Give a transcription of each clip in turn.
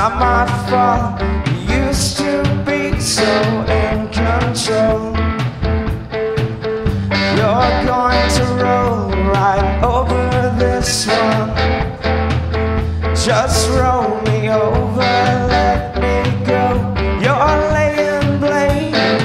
not my fault. You used to be so in control. You're going to roll right over this one. Just roll me over, let me go. You're laying blame.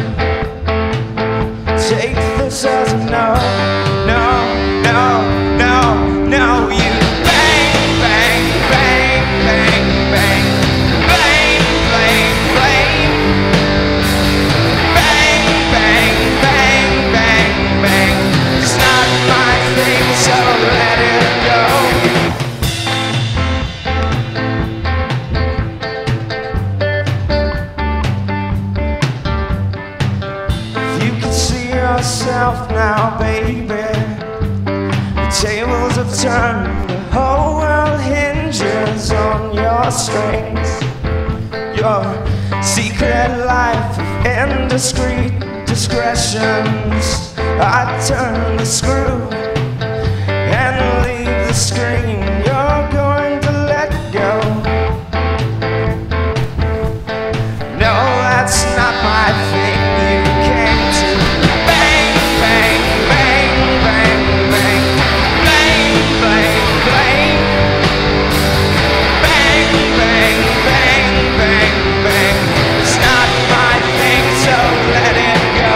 Take this as a no, no, no, no, no. You bang, bang, bang, bang, bang, blame, blame, blame. Bang, bang, bang, bang, bang. It's not my thing, so let it go. You can see yourself now, baby. The tables have turned, the whole world hinges on your strings. Your secret life of indiscreet discretions. I turn the screw and leave the screen. You're going to let go. No, that's not my thing. You came to bang, bang, bang, bang, bang, blame, blame, blame. Bang, bang, bang, bang, bang. It's not my thing, so let it go.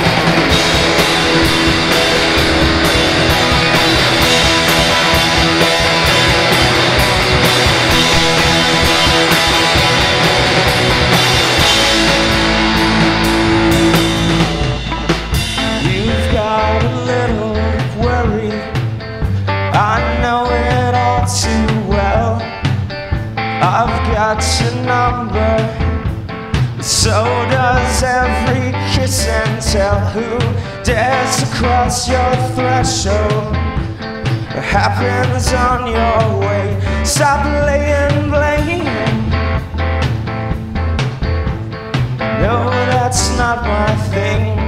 You've got a little worry, I know it all too well. I've got your number, so does every kiss and tell. Who dares to cross your threshold? It happens on your way. Stop laying blame. No, that's not my thing.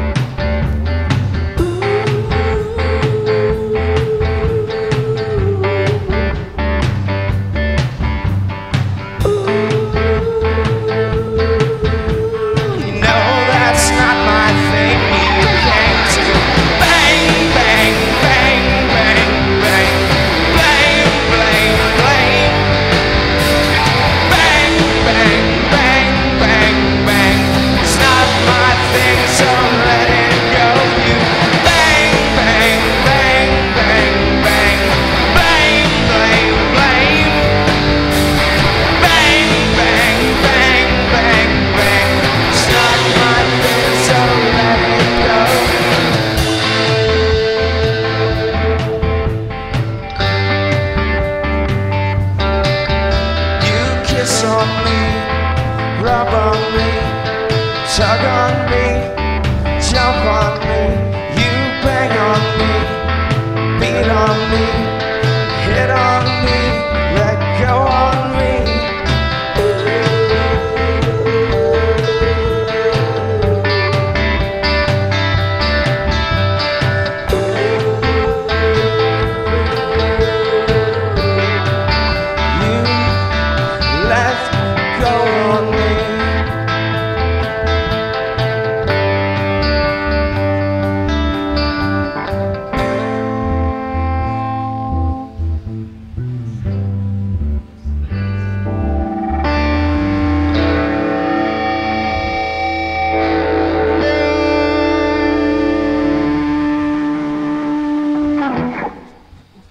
Kiss on me, rub on me.